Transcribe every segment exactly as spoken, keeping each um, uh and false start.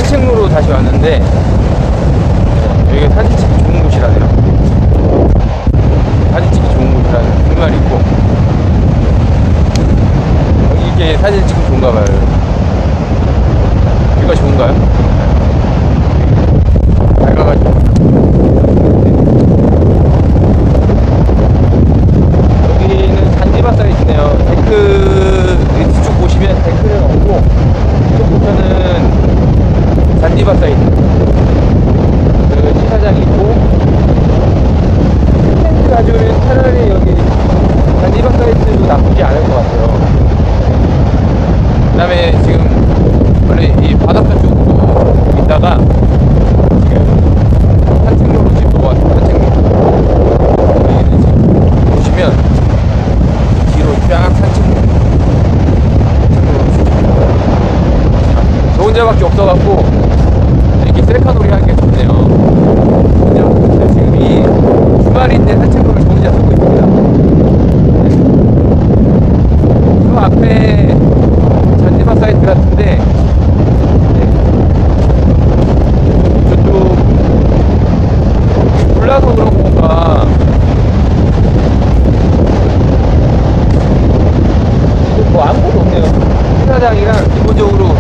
산책로로 다시 왔는데 여기가 사진 찍기 좋은 곳이라네요. 사진 찍기 좋은 곳이라는 불말이 있고, 여기 이게 사진 찍기 좋은가 봐요. 여기가 좋은가요? 밝아가지고. 여기는 잔디밭 사이트네요. 데크 뒤쪽 보시면 데크는 없고, 이쪽 보면은 잔디밭 사이트. 그 시사장이 있고, 텐트 가지고는 차라리 여기 잔디밭 사이트도 나쁘지 않을 것 같아요. 그 다음에 지금 원래 이 바닷가 쪽으로 있다가 지금 산책로로 지금 넘어왔어요. 산책로. 여기는 지금 보시면 뒤로 쫙 산책로. 저 혼자밖에 없어갖고 이렇게 셀카놀이 하기가 좋네요. 지금 이 주말인데 산책로를 저 혼자 쓰고 있습니다. 저 앞에 잔디밭 사이트 같은데, 네. 저쪽 몰라서 그런 건가 뭐 아무것도 없네요. 시사장이랑 기본적으로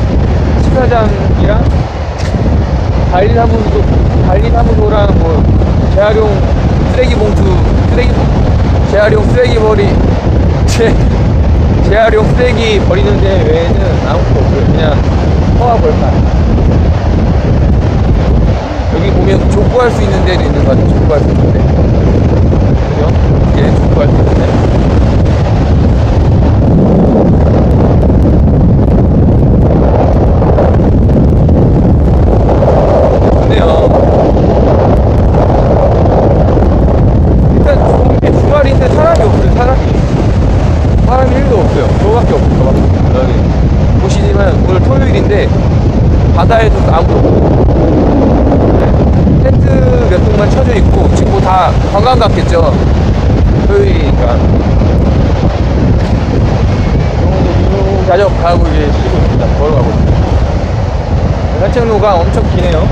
시사장이랑 관리사무소, 관리사무소랑 뭐 재활용 쓰레기 봉투, 쓰레기 재활용 쓰레기 버리 재 재활용 쓰레기 버리는 데 외에는 아무것도 없어요. 그냥 허와 벌판. 여기 보면 족구할 수 있는 데도 있는 것 같아요. 족구할 수 있는 데. 그죠? 예, 족구할 수 있는 데. 좋네요. 일단 좋은 게 주말인데 사람이 없어요. 사람이. 사람이 일도 없어요. 저밖에 없어요. 저밖에 없어요. 여기 보시지만 오늘 토요일인데 바다에도 아무도 없고, 네. 텐트 몇 동만 쳐져 있고, 지금 뭐 다 관광 갔겠죠. 토요일이니까. 자적 가고 이제 쉬고 있습니다. 걸어가고 있습니다. 산책로가 엄청 기네요.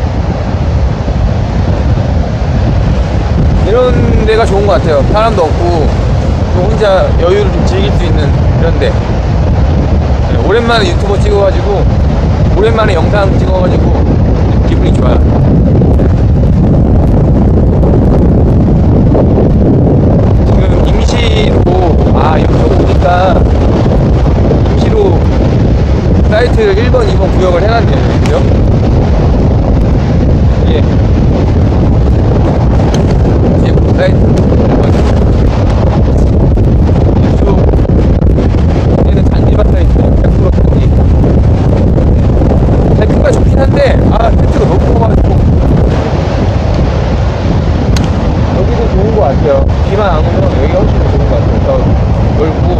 이런 데가 좋은 것 같아요. 사람도 없고 혼자 여유를 좀 즐길 수 있는 이런 데. 네, 오랜만에 유튜버 찍어가지고, 오랜만에 영상 찍어가지고 기분이 좋아요. 지금 임시로, 아 이쪽 오니까 임시로 사이트 일 번, 이 번 구역을 해놨네요. 그죠? 예. 이제 사이트 텐트가 좋긴 한데, 아 텐트가 너무 커가지고 여기도 좋은 것 같아요. 비만 안 오면 여기가 훨씬 더 좋은 것 같아요. 더 넓고,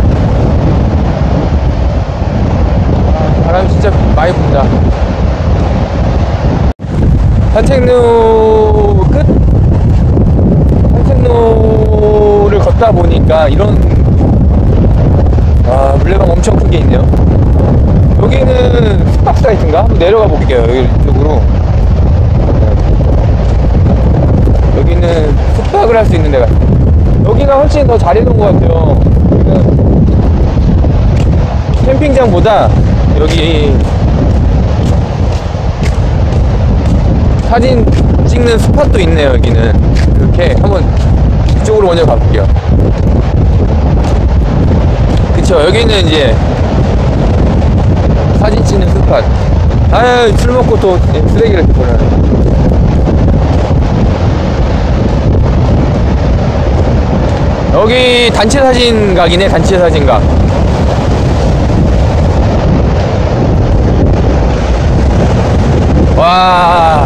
아, 바람이 진짜 많이 분다. 산책로 끝? 산책로를 걷다 보니까 이런, 아 물레방 엄청 크게 있네요. 여기는 숙박 사이트인가? 한번 내려가 볼게요. 여기 이쪽으로. 여기는 숙박을 할 수 있는 데가, 여기가 훨씬 더 잘 해놓은 것 같아요. 캠핑장보다 여기 사진 찍는 스팟도 있네요. 여기는 이렇게 한번 이쪽으로 먼저 가볼게요. 그쵸, 여기는 이제 사진 찍는 스팟. 아유, 술 먹고 또 쓰레기를 이렇게 버려요. 여기 단체 사진 각이네. 단체 사진 각. 와,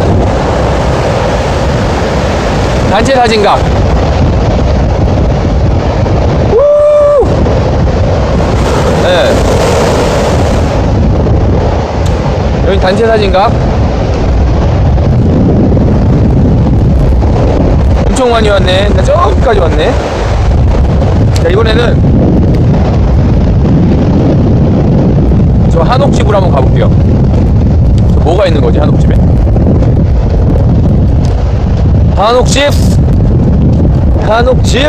단체 사진 각. 우! 네. 여기 단체 사진 각 엄청 많이 왔네. 나 저기까지 왔네. 자, 이번에는 저 한옥집으로 한번 가볼게요. 뭐가 있는 거지 한옥집에? 한옥집! 한옥집!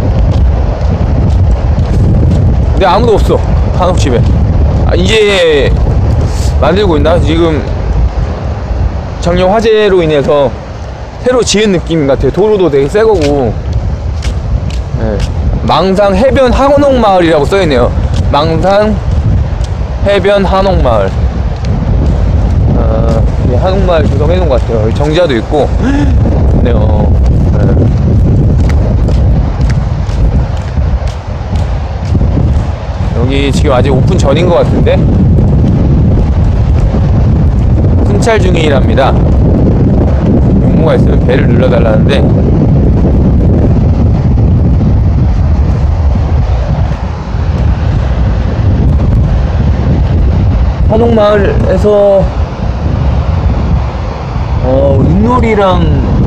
근데 아무도 없어 한옥집에. 아, 이제 만들고 있나? 지금 작년 화재로 인해서 새로 지은 느낌 같아요. 도로도 되게 새 거고. 네. 망상 해변 한옥마을이라고 써있네요. 망상 해변 한옥마을. 아, 한옥마을 조성해 놓은 것 같아요. 정자도 있고. 네, 어, 네. 여기 지금 아직 오픈 전인 것 같은데 순찰 중이랍니다. 용무가 있으면 배를 눌러달라는데 한옥마을에서 어 윷놀이랑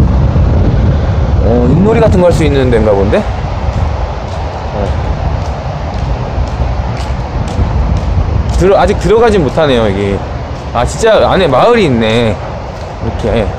어 윷놀이 같은 거 할 수 있는 데인가 본데. 어. 들어 아직 들어가진 못하네요 여기. 아 진짜 안에 마을이 있네 이렇게. 네.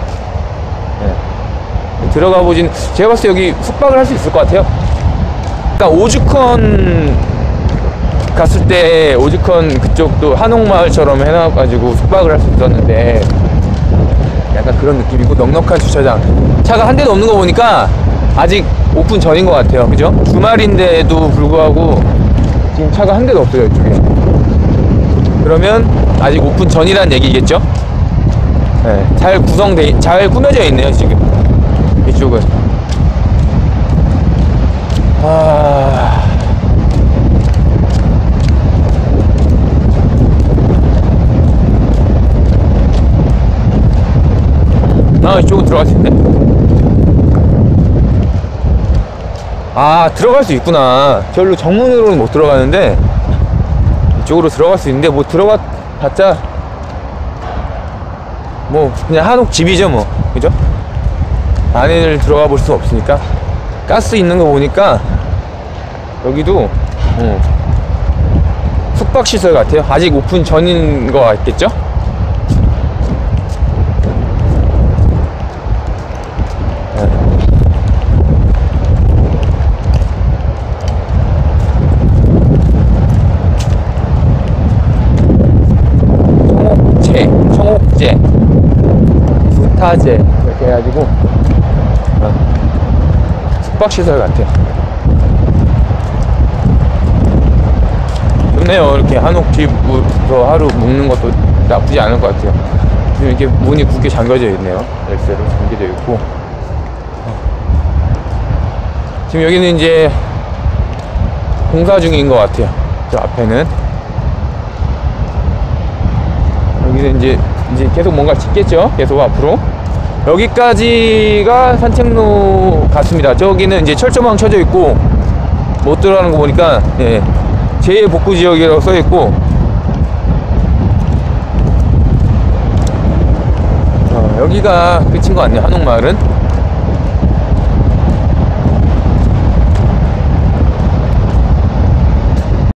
들어가 보진, 제가 봤을 때 여기 숙박을 할 수 있을 것 같아요. 그러니까 오죽헌 갔을 때 오죽헌 그쪽도 한옥마을처럼 해놔가지고 숙박을 할 수 있었는데 약간 그런 느낌이고, 넉넉한 주차장, 차가 한 대도 없는 거 보니까 아직 오픈 전인 것 같아요. 그죠? 주말인데도 불구하고 지금 차가 한 대도 없어요 이쪽에. 그러면 아직 오픈 전이란 얘기겠죠? 네, 잘 구성돼, 잘 꾸며져 있네요 지금 이쪽은. 아... 아, 이쪽은 들어갈 수 있네? 아, 들어갈 수 있구나. 저기로 정문으로는 못 들어가는데 이쪽으로 들어갈 수 있는데, 뭐 들어가 봤자 뭐 그냥 한옥집이죠 뭐. 그죠? 안에를 들어가 볼 수 없으니까. 가스 있는 거 보니까 여기도 어, 숙박시설 같아요. 아직 오픈 전인 거 같겠죠? 청옥제, 수타제 이렇게 해가지고 어, 숙박시설 같아요. 좋네요. 이렇게 한옥집에서 하루 묵는 것도 나쁘지 않을 것 같아요. 지금 이렇게 문이 굳게 잠겨져 있네요. 열쇠로 잠겨져 있고. 지금 여기는 이제 공사 중인 것 같아요. 저 앞에는. 여기는 이제 이제 계속 뭔가 짓겠죠? 계속 앞으로. 여기까지가 산책로 같습니다. 저기는 이제 철조망 쳐져 있고 못 들어가는 거 보니까 예, 제일 복구 지역이라고 써 있고. 어, 여기가 끝인 것 같네요. 한옥마을은.